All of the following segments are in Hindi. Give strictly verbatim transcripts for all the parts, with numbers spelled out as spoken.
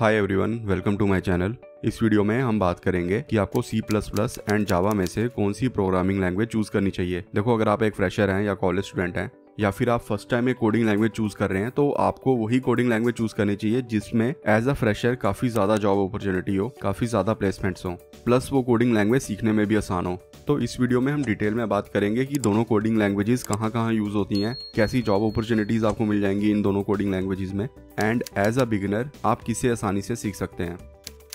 Hi everyone, welcome to my channel. इस वीडियो में हम बात करेंगे कि आपको C plus plus and Java में से कौन सी प्रोग्रामिंग लैंग्वेज चूज करनी चाहिए। देखो, अगर आप एक फ्रेशर हैं या कॉलेज स्टूडेंट हैं या फिर आप फर्स्ट टाइम एक कोडिंग लैंग्वेज चूज कर रहे हैं तो आपको वही कोडिंग लैंग्वेज चूज करनी चाहिए जिसमें एज अ फ्रेशर काफी ज्यादा जॉब अपॉर्चुनिटी हो, काफी ज्यादा प्लेसमेंट्स हो, प्लस वो कोडिंग लैंग्वेज सीखने में भी आसान हो। तो इस वीडियो में हम डिटेल में बात करेंगे कि दोनों कोडिंग लैंग्वेजेस कहाँ कहाँ यूज होती हैं, कैसी जॉब अपॉर्चुनिटीज आपको मिल जाएंगी इन दोनों कोडिंग लैंग्वेजेस में, एंड एज अ बिगिनर आप किसे आसानी से सीख सकते हैं।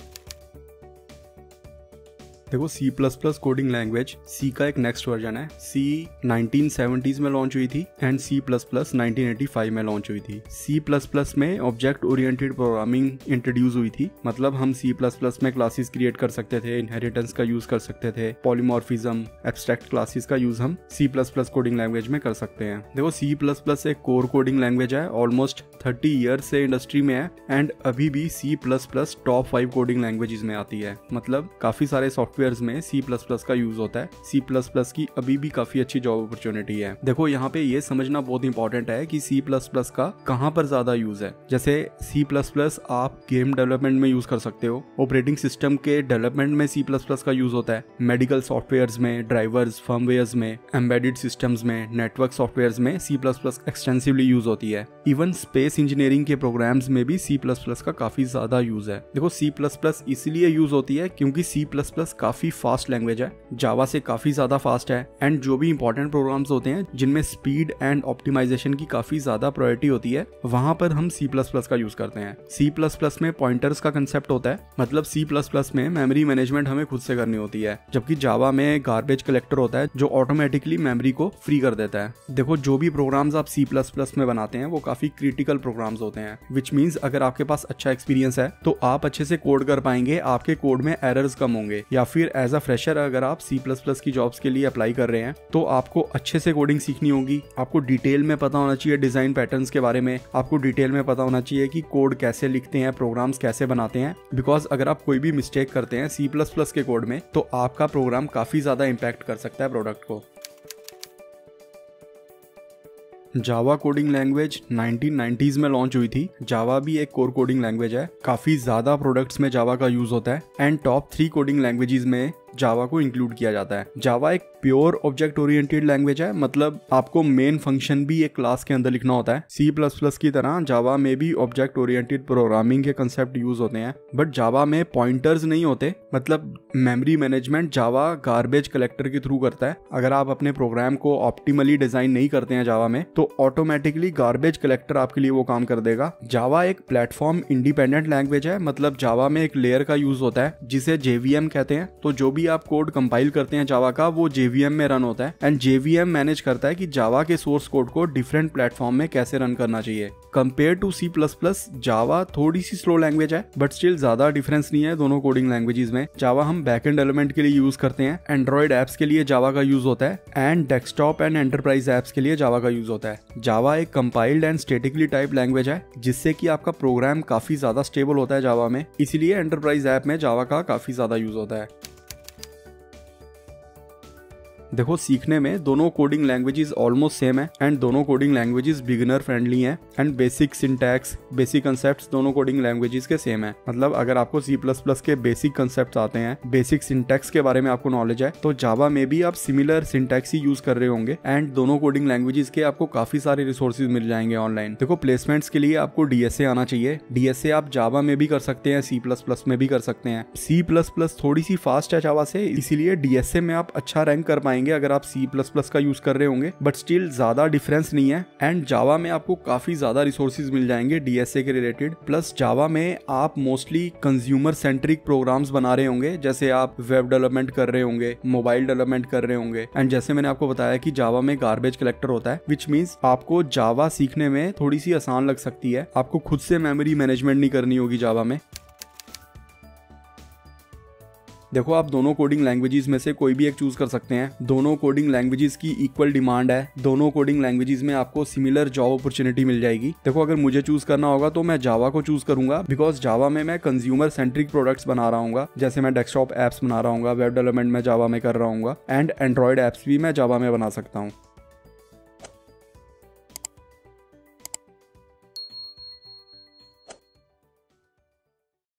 देखो, C plus plus coding language C का एक नेक्स्ट वर्जन है। सी नाइनटीन सेवेंटीज़ में लॉन्च हुई थी and C plus plus nineteen eighty five में लॉन्च हुई थी। सी प्लस प्लस में ऑब्जेक्ट ओरिएंटेड प्रोग्रामिंग इंट्रोड्यूस हुई थी, मतलब हम सी प्लस प्लस में क्लासेस क्रिएट कर सकते थे, इनहेरिटेंस का यूज कर सकते थे, पॉलीमॉर्फिज्म, एब्स्ट्रैक्ट क्लासेस का यूज हम C plus plus coding language में कर सकते हैं। देखो, सी प्लस प्लस एक कोर कोडिंग लैंग्वेज है, ऑलमोस्ट थर्टी ईयर्स से इंडस्ट्री में है एंड अभी भी C plus plus top five coding languages में आती है। मतलब काफी सारे सॉफ्टवेयर्स में सी प्लस प्लस का यूज होता है। सी प्लस प्लस की अभी भी काफी अच्छी जॉब अपॉर्चुनिटी है। देखो, यहाँ पे ये समझना बहुत इंपॉर्टेंट है कि सी प्लस प्लस का कहाँ पर ज्यादा यूज है। जैसे सी प्लस प्लस आप गेम डेवलपमेंट में यूज कर सकते हो, ऑपरेटिंग सिस्टम के डेवलपमेंट में सी प्लस प्लस का यूज होता है, मेडिकल सॉफ्टवेयर्स में, ड्राइवर्स, फर्मवेयर्स में, एम्बेडेड सिस्टम्स में, नेटवर्क सॉफ्टवेयर्स में C plus plus extensively use होती है। इवन स्पेस इंजीनियरिंग के प्रोग्राम्स में भी सी प्लस प्लस का काफी ज्यादा यूज है। देखो, सी प्लस प्लस इसलिए यूज होती है क्योंकि सी प्लस प्लस काफी फास्ट लैंग्वेज है, जावा से काफी ज्यादा फास्ट है एंड जो भी इंपॉर्टेंट प्रोग्राम्स होते हैं जिनमें स्पीड एंड ऑप्टिमाइजेशन की काफी ज्यादा प्रायोरिटी होती है, वहां पर हम सी प्लस प्लस का यूज करते हैं। सी प्लस प्लस में पॉइंटर्स का कंसेप्ट होता है, मतलब सी प्लस प्लस में मेमोरी मैनेजमेंट हमें खुद से करनी होती है, जबकि जावा में गार्बेज कलेक्टर होता है जो ऑटोमेटिकली मेमोरी को फ्री कर देता है। देखो, जो भी प्रोग्राम्स आप सी प्लस प्लस में बनाते हैं वो काफी क्रिटिकल प्रोग्राम्स होते हैं, विच मीन्स अगर आपके पास अच्छा एक्सपीरियंस है तो आप अच्छे से कोड कर पाएंगे, आपके कोड में एरर्स कम होंगे। या फिर एज अ फ्रेशर अगर आप सी प्लस प्लस की जॉब्स के लिए अप्लाई कर रहे हैं तो आपको अच्छे से कोडिंग सीखनी होगी, आपको डिटेल में पता होना चाहिए डिजाइन पैटर्न्स के बारे में, आपको डिटेल में पता होना चाहिए कि कोड कैसे लिखते हैं, प्रोग्राम्स कैसे बनाते हैं। बिकॉज अगर आप कोई भी मिस्टेक करते हैं सी प्लस प्लस के कोड में तो आपका प्रोग्राम काफी ज्यादा इम्पैक्ट कर सकता है प्रोडक्ट को। Java coding language nineteen nineties में लॉन्च हुई थी। जावा भी एक कोर कोडिंग लैंग्वेज है, काफी ज्यादा प्रोडक्ट्स में जावा का यूज होता है and top three coding languages में जावा को इंक्लूड किया जाता है। जावा एक प्योर ऑब्जेक्ट ओरिएंटेड लैंग्वेज है, मतलब आपको मेन फंक्शन भी एक क्लास के अंदर लिखना होता है। सी प्लस प्लस की तरह जावा में भी ऑब्जेक्ट ओरिएंटेड प्रोग्रामिंग के कंसेप्ट यूज होते हैं, बट जावा में पॉइंटर्स नहीं होते। मतलब memory management Java garbage collector के थ्रू करता है। अगर आप अपने प्रोग्राम को ऑप्टिमली डिजाइन नहीं करते हैं जावा में तो ऑटोमेटिकली गार्बेज कलेक्टर आपके लिए वो काम कर देगा। जावा एक प्लेटफॉर्म इंडिपेंडेंट लैंग्वेज है, मतलब जावा में एक लेयर का यूज होता है जिसे जेवीएम कहते हैं। तो जो भी आप कोड कंपाइल करते हैं जावा का वो जेवीएम में रन होता है एंड जेवीएम मैनेज करता है कि जावा के सोर्स कोड को डिफरेंट प्लेटफॉर्म में कैसे रन करना चाहिए। Compare to C plus plus Java थोड़ी सी स्लो लैंग्वेज है, बट स्टिल ज्यादा डिफरेंस नहीं है दोनों कोडिंग लैंग्वेजेस में। जावा हम बैकएंड एलिमेंट के लिए यूज करते हैं, एंड्रॉइड एप्स के लिए जावा का यूज होता है and desktop and enterprise apps के लिए जावा का यूज होता है। जावा एक compiled and statically type language है जिससे कि आपका प्रोग्राम काफी ज्यादा स्टेबल होता है जावा में, इसीलिए एंटरप्राइज ऐप में जावा का काफी ज्यादा यूज होता है। देखो, सीखने में दोनों कोडिंग लैंग्वेजेस ऑलमोस्ट सेम है एंड दोनों कोडिंग लैंग्वेजेस बिगिनर फ्रेंडली हैं and basic syntax, basic concepts दोनों कोडिंग लैंग्वेजेस के सेम है। मतलब अगर आपको सी प्लस प्लस के बेसिक कंसेप्ट्स आते हैं, बेसिक सिंटैक्स के बारे में आपको नॉलेज है, तो जावा में भी आप सिमिलर सिंटैक्स ही यूज कर रहे होंगे एंड दोनों कोडिंग लैंग्वेजेस के आपको काफी सारे रिसोर्सेज मिल जाएंगे ऑनलाइन। देखो, प्लेसमेंट्स के लिए आपको डीएसए आना चाहिए। डीएसए आप जावा में भी कर सकते हैं, सी प्लस प्लस में भी कर सकते हैं। सी प्लस प्लस थोड़ी सी फास्ट है जावा से, इसीलिए डीएसए में आप अच्छा रैंक कर पाएंगे अगर आप सी प्लस प्लस का यूज कर रहे होंगे, बट स्टिल ज्यादा डिफरेंस नहीं है एंड जावा में आपको काफी ज्यादा रिसोर्सेज मिल जाएंगे डीएसए के रिलेटेड। प्लस जावा में आप मोस्टली कंज्यूमर सेंट्रिक प्रोग्राम्स बना रहे होंगे, जैसे आप वेब डेवलपमेंट कर रहे होंगे, मोबाइल डेवलपमेंट कर रहे होंगे एंड जैसे मैंने आपको बताया कि जावा में गार्बेज कलेक्टर होता है, विच मीन्स आपको जावा सीखने में थोड़ी सी आसान लग सकती है। आपको खुद से मेमोरी मैनेजमेंट नहीं करनी होगी जावा में। देखो, आप दोनों कोडिंग लैंग्वेजेस में से कोई भी एक चूज कर सकते हैं। दोनों कोडिंग लैंग्वेजेस की इक्वल डिमांड है, दोनों कोडिंग लैंग्वेजेस में आपको सिमिलर जॉब अपॉर्चुनिटी मिल जाएगी। देखो, अगर मुझे चूज करना होगा तो मैं जावा को चूज करूंगा, बिकॉज जावा में मैं कंज्यूमर सेंट्रिक प्रोडक्ट्स बना रहा हूँ, जैसे मैं डेस्कटॉप एप्स बना रहा हूँ, वेब डेवलपमेंट में जावा में कर रहा हूँ एंड एंड्रॉइड एप्स भी मैं जावा में बना सकता हूँ।